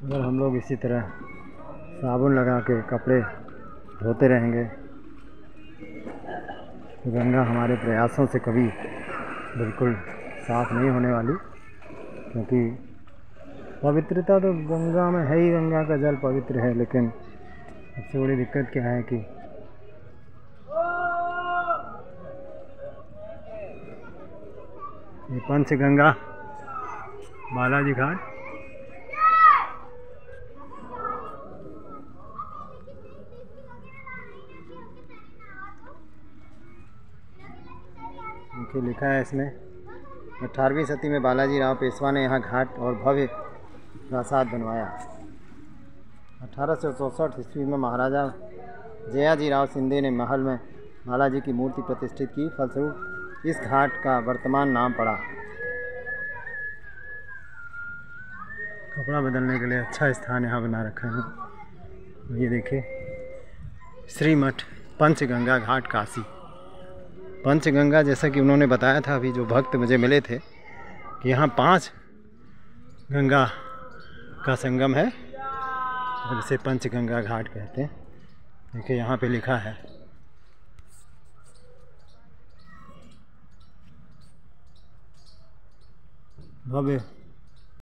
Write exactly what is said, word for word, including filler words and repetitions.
अगर हम लोग इसी तरह साबुन लगा के कपड़े धोते रहेंगे तो गंगा हमारे प्रयासों से कभी बिल्कुल साफ़ नहीं होने वाली, क्योंकि पवित्रता तो गंगा में है ही, गंगा का जल पवित्र है। लेकिन सबसे बड़ी दिक्कत क्या है कि ये पंचगंगा बालाजी घाट देखिए लिखा है इसमें, अठारहवीं सदी में बालाजी राव पेशवा ने यहाँ घाट और भव्य प्रासाद बनवाया। अठारह सौ चौंसठ ईस्वी में महाराजा जयाजी राव सिंधे ने महल में बालाजी की मूर्ति प्रतिष्ठित की, फलस्वरूप इस घाट का वर्तमान नाम पड़ा। कपड़ा बदलने के लिए अच्छा स्थान यहाँ बना रखा है। ये देखिए, श्रीमठ पंचगंगा घाट काशी। पंचगंगा, जैसा कि उन्होंने बताया था अभी जो भक्त मुझे मिले थे, कि यहाँ पांच गंगा का संगम है और इसे पंचगंगा घाट कहते हैं। देखिए यहाँ पे लिखा है। भव्य